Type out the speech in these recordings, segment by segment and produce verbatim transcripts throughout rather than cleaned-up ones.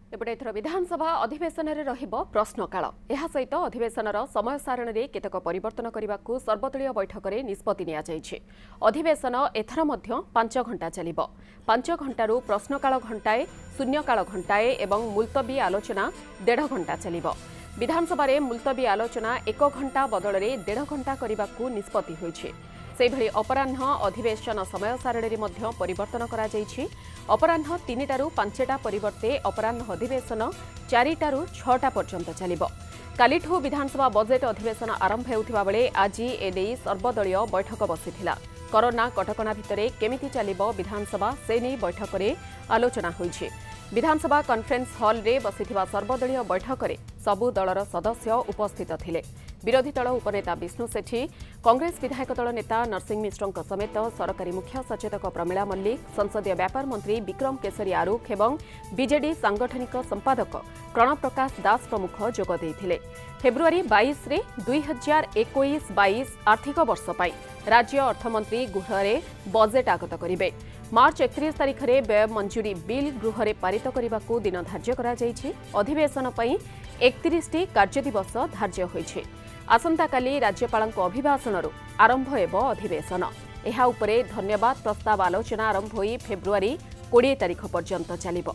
एपटे एथर विधानसभा अधिवेशन में रहिबो प्रश्नकाल एहा सहित अधिवेशनर समय सारणी रे केतक परिवर्तन करने सर्वदलीय बैठक में निष्पत्ति निया जायछि। अधिवेशन एथर मध्य पांच घंटा चलिबो। पांच घंटारू प्रश्नकाल घंटाए शून्यकाल घंटाए एवं मुलतवी आलोचना डेढ़ घंटा चलिबो। विधानसभा रे मुलतवी आलोचना एक घंटा बदल में डेढ़ घंटा करने निष्पत्ति होइछि। सेहिभଳି अपराह्न अधिवेशन समय सारणी मध्य परिवर्तन करा जायछि। अपराह्न तीनटारू पांचटा परिवर्ते अपराह्न अधिवेशन चारिटारू छटा पर्यंत चलिबो। कालिठू विधानसभा बजेट अधिवेशन आरंभ हेउथिबा बेले आज एनेई सर्वदलीय बैठक बसिथिला। कोरोना कटकणा भितरे केमिति चलिबो विधानसभा से नहीं बैठक में आलोचना होइछि। विधानसभा कॉन्फ्रेंस हॉल रे बसिथिबा सर्वदलीय बैठक में सबु दलर सदस्य उपस्थित थिले। विरोधी दल उपनेता विष्णु सेठी, कांग्रेस विधायक दल नेता नरसिंह मिश्र समेत सरकारी मुख्य सचेतक प्रमिला मल्लिक, संसदीय व्यापार मंत्री विक्रम केसरी आरुख एवं बीजेडी सांगठनिक संपादक प्रणव प्रकाश दास प्रमुख जोग देइथिले। फेब्रुआरी बाईस रे दुई हजार इक्कीस बाईस आर्थिक वर्ष पाई राज्य अर्थमंत्री गृहरे बजेट आगत करिवे। मार्च एकतीस तारीख में व्यय मंजूरी बिल गृहरे पारित करने दिन धार्य करा जायछि। अधिवेशन पई एकतीस टी कार्य दिवस धार्य होइछि। आसंता काली राज्यपाल अभिभाषण आरंभ हेब अधिवेशन। एहा उपरे धन्यवाद प्रस्ताव आलोचना आरंभ होई फेब्रुआरी बीस तारीख पर्यंत चलिबो।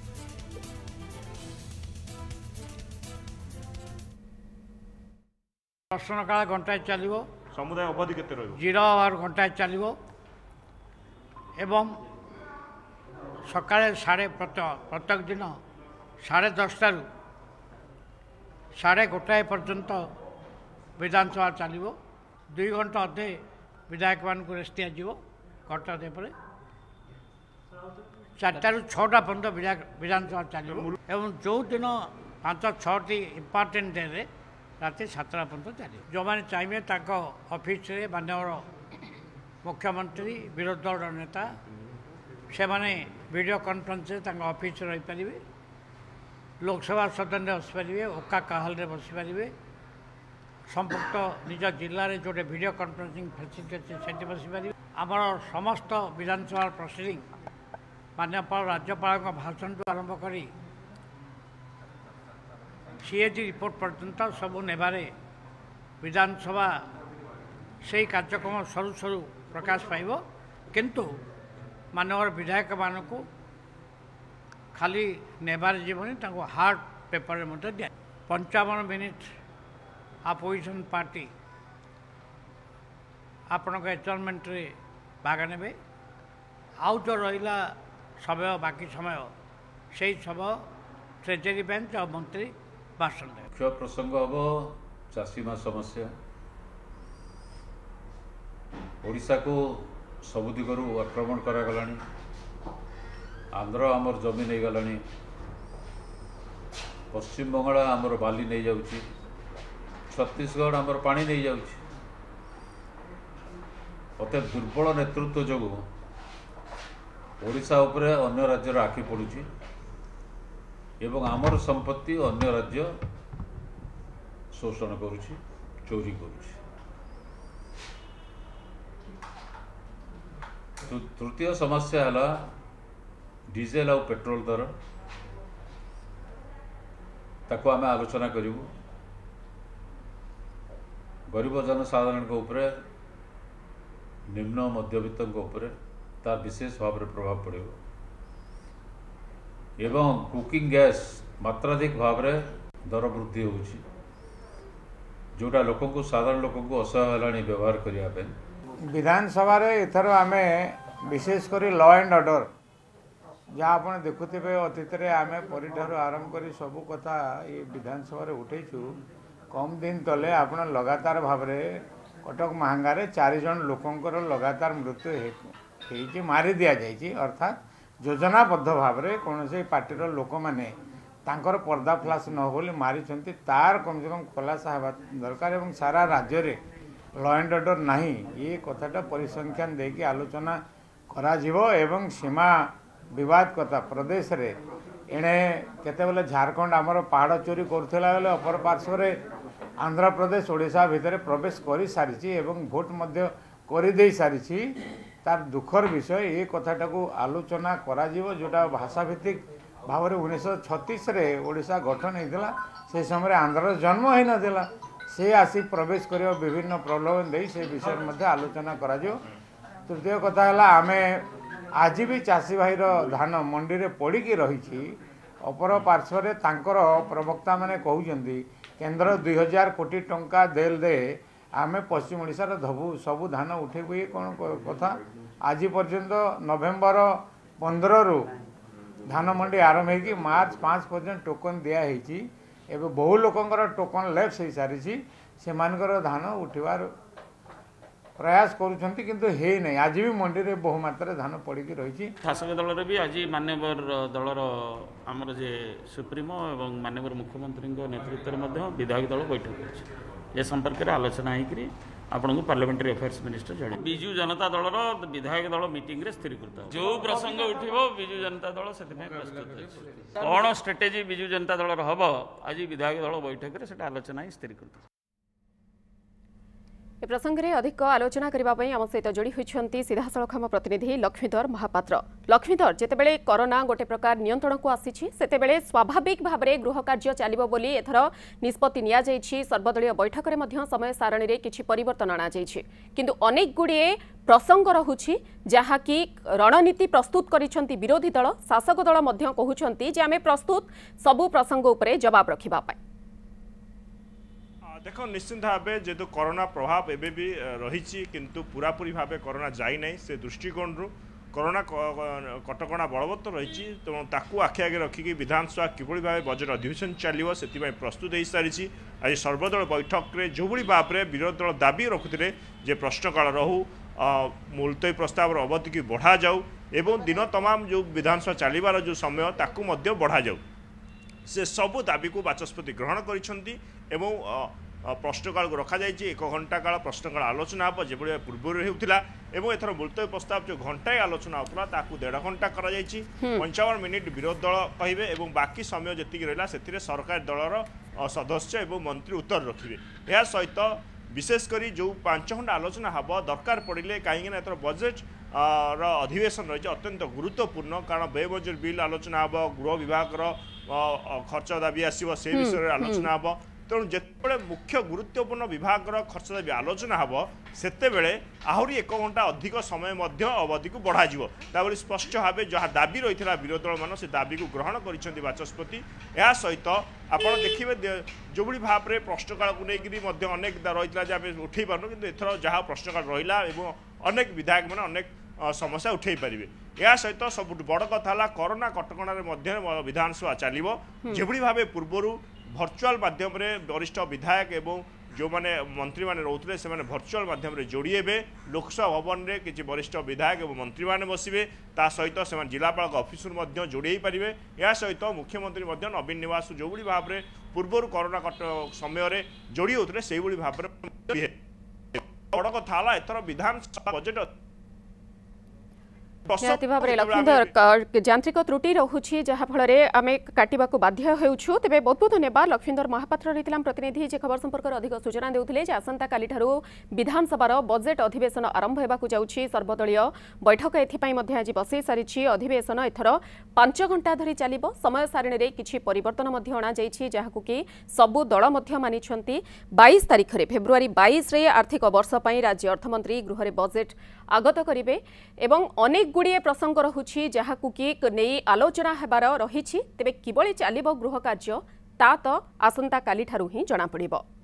प्रश्नकाल घंटा चलिबो। समुदाय अवधि केते रहइबो? जीरो आवर घंटा चलिबो एवं सकाळे साढ़े प्रत्येक दिन साढ़े दसटारू साढ़े गोटाए पर्यंत विधानसभा चलिबो। दुई घंटा अधे विधायक मान को रेस्ट दिया घंटा दे पर चारटारू छटा पर्यंत विधानसभा चलिबो एवं जो दिन पांच छटी इम्पोर्टेंट डे रे राति सातटा पर्यंत चलिबो। जो माने चाहिए ताको ऑफिस रे माननीय मुख्यमंत्री विरोधी दल नेता से माने वीडियो कॉन्फ्रेंस रे ताको ऑफिस रही पारिबे। लोकसभा सदन में बसपारे ओका काहल में बसपारे संपुक्त निज जिले में जोटे वीडियो कॉन्फ्रेंसिंग फैसिलिटी अच्छे से बसपारे। आमर समस्त विधानसभा प्रोसीडिंग माननीय राज्यपाल भाषण आरंभ कर सीएजी रिपोर्ट पर्यंत सबू नेबारे विधानसभा से कार्यक्रम सरू सरू प्रकाश पाइब। किंतु माननीय विधायक मानक खाली नेबार जीवनी हार्ड पेपर में दिया पंचावन मिनिट अपोजिशन पार्टी आपण एडजर्नमेंट रे भाग ने आउ जो रहा समय बाकी समय से समय ट्रेजरी बेंच और मंत्री भाषण दे। मुख्य प्रसंग हम चाषीमा समस्या ओडिशा को सबु दिगरु आक्रमण करागलानी। आंध्र आमर जमी नहीं गलानी। पश्चिम बंगाल आमर बाली नहीं जाउची। छत्तीसगढ़ आमर पानी नहीं जाउची। अत दुर्बल नेतृत्व जो ओडिशा उपरे अन्य राज्यर आखि पड़ुची एवं आमर संपत्ति अन्य राज्य शोषण करुची, चोरी करुची। तृतीय समस्या है डीजेल और पेट्रोल दर ताको आमे आलोचना करूँ। गरीब जनसाधारण को ऊपर निम्न मध्यवित्त ऊपर तार विशेष भाव में प्रभाव पड़े एवं कुकिंग गैस मात्राधिक भाव में दर वृद्धि होउछि जोटा लोक को साधारण लोक को असह्य है व्यवहार करने। विधानसभा एथर आमे विशेष कर लॉ एंड ऑर्डर जहाँ आप देखुवे अतीत में आम परिठार आरंभ कर सबू कथा ये विधानसभा उठेचु। कम दिन तले आप लगातार भाव में कटक महांगारे चार जन लोकंकर लगातार मृत्यु हो मारी दि जाइए। अर्थात योजनाबद्ध भाव में कौन से पार्टीर लोक मैंने तांकर पर्दाफ्लाश न हो मारी तार कम से कम खुलासा होगा दरकार और सारा राज्य में लॉ एंड ऑर्डर नहीं ये कथाटा परिसंख्यान देकी आलोचना करा जीवो एवं सीमा विवाद कथा प्रदेश रे एणे केते बेले झारखंड आमर पहाड़ चोरी करुला बेले अपर पार्श्व रे आंध्र प्रदेश ओडिशा भितर प्रवेश कर सारी एवं भोट मध्य कर दे सारी तार दुखर विषय ये कथाटा को आलोचना करा जीवो जोटा भाषा भित्तिक भाव में उन्नीस छत्तीस ओडिशा गठन होता से समय आंध्र जन्म हो नाला से आसी प्रवेश कर विभिन्न प्रलोभन दे से विषय में आलोचना करा तृतीय कथा है आम आज भी चाषी भाईर धान मंडी में पड़ी रही अपर पार्श्वर तांकर प्रवक्ता मैंने कहते केन्द्र दुई हजार कोटी टंका देल दे आम पश्चिम ओडिशार धबु सबू धान उठेबू ये कौन कथा आज पर्यंत नवेम्बर पंद्रह रु धान मंडी आरंभ हो मार्च पाँच पर्यंत टोकन दिखाई एवं बहु लोकंर टोकन लेफ्ट हो सारी से धान उठवार प्रयास करुँच किंतु हे नहीं आज भी मंडी में बहु मात्रा धान पड़ी रही शासक दल भी आज माननीय दलर आमर जे सुप्रीमो एवं माननीय मुख्यमंत्री नेतृत्व में विधायक दल बैठक कर संपर्क में आलोचना होकर आपन को पार्लियामेंट्री अफेयर्स मिनिस्टर जड़े बिजु जनता दलर विधायक दल मीटिंग रे स्थिरीकृत जो प्रसंग उठिबो बिजु जनता दल से प्रस्तुत कौन स्ट्रेटेजी बिजु जनता दल हम आज विधायक दल बैठक में से आलोचना स्थिरीकृत ए प्रसंग में अधिक आलोचना करने आम सहित जोड़ी होती सीधासख आम प्रतिनिधि लक्ष्मीधर महापात्र। लक्ष्मीधर जितेबले कोरोना गोटे प्रकार नियंत्रण को आसी सेतेबेले स्वाभाविक भाव में गृह कार्य चलिबो बोली एथर निष्पत्ति निया जाइछि। सर्वदलीय बैठक में मध्य समय सारणी रे किछि परिवर्तन अना जाइछि किंतु अनेक गुड़िए प्रसंग रहुछि जहाँकि रणनीति प्रस्तुत करिसेंति विरोधी दल शासक दल मध्य कहउछंती जे आमे प्रस्तुत सबु प्रसंग उपरे जवाब रखिबा पाए। देख निश्चिंत भाव जेहेतु कोरोना प्रभाव एबे भी रही किंतु पूरापूरी भाव कोरोना जाई नहीं से दृष्टिकोण रू कोरोना कटकणा बलवत्तर रही तेणु ताकू आखि आगे रखिकी विधानसभा किभली भाव बजेट अधिवेशन चलो से प्रस्तुत हो सारी आज सर्वदल बैठक में जो भाव में विरोधी दल दाबी रखुते जे प्रश्नकाल रहू मुलतवी प्रस्ताव अवधि की बढ़ा जाऊ एवं दिन तमाम जो विधानसभा चलबार जो समय ताकू मध्य बढ़ा जाऊ से सबू दाबी को बाचस्पति ग्रहण करिसेंति एवं प्रश्नकाल को रखा जाइए एक घंटा काल प्रश्नकाल आलोचना हम जो पूर्व होता एथर मुलतवी प्रस्ताव जो घंटाए आलोचना होता ताकू डेढ़ घंटा कर पंचावन मिनिट विरोधी दल कहे और बाकी समय जी रहा से सरकार दलर सदस्य एवं मंत्री उत्तर रखिए यह सहित विशेषकर जो पांच घंटा आलोचना हम दरकार पड़े कहीं एथर बजेट अधिवेशन रही अत्यंत गुरुत्वपूर्ण कारण व्यय बजेट बिल आलोचना हम गृह विभाग खर्च दाबी आसो से विषय आलोचना हम तेणु जिते मुख्य गुरुत्वपूर्ण विभाग खर्च दाबी आलोचना हम सेते आहरी एक घंटा अधिक समय अवधि को बढ़ा ताबली स्पष्ट भाव जहाँ दाबी रही विरोधी दल मान से दाबी को ग्रहण कर बाचस्पति यह सहित आप देखिए जो भाव में प्रश्नकाल को लेकिन अनेक रही उठे पार्न कि एथर जहाँ प्रश्नकाल रहा अनेक विधायक मैंने अनेक समस्या उठे पारे या सहित सब बड़ कथा कोरोना कटकणार विधानसभा चलो जो भाव पूर्वर भर्चुआल माध्यम वरिष्ठ विधायक एवं जो माने मंत्री माने रोते से भर्चुआल माध्यम जोड़े लोकसभा भवन में किसी वरिष्ठ विधायक एवं मंत्री माने बसवे ता सहित से जिलापाल ऑफिस जोड़े पारे या सहित मुख्यमंत्री नवीन निवास जो भाव में पूर्वर कोरोना समय जोड़ी होते से भाव में बड़ कथा एथर विधानसभा बजेट निहाती भाव में लक्ष्मीधर यांत्रिक त्रुटि रहुछि जहाँ फल आम काटा बाध्य होउछु तेबे बहुत बहुत धन्यवाद लक्ष्मीधर महापात्र रही प्रतिनिधि जे खबर संपर्क में अधिक सूचना देउथिले जे आसंता काली ठारू विधानसभार बजेट अधिवेशन आरंभ हेबाकु जाउछि। सर्वदलीय बैठक एथिपाई मध्ये आज बसई सारिछि। अधिवेशन एथर पांच घंटा धरी चलिबो। समय सारणी रे किछि परिवर्तन मध्ये अणा जाइछि जहाकु कि सबु दल मध्ये मानिछंती। बाईस तारिख रे फेब्रुआरी बाईस रे आर्थिक वर्ष पई राज्य अर्थमंत्री गृह रे बजेट आगत करिवे एवं अनेक गुड़िए प्रसंग रहुछि जहाकु कि नहीं आलोचना हेबार रहिछि। तेबे किबळी चलिबो गृह कार्य ता तो आसंता काली ठारू ही जणा पड़िबो।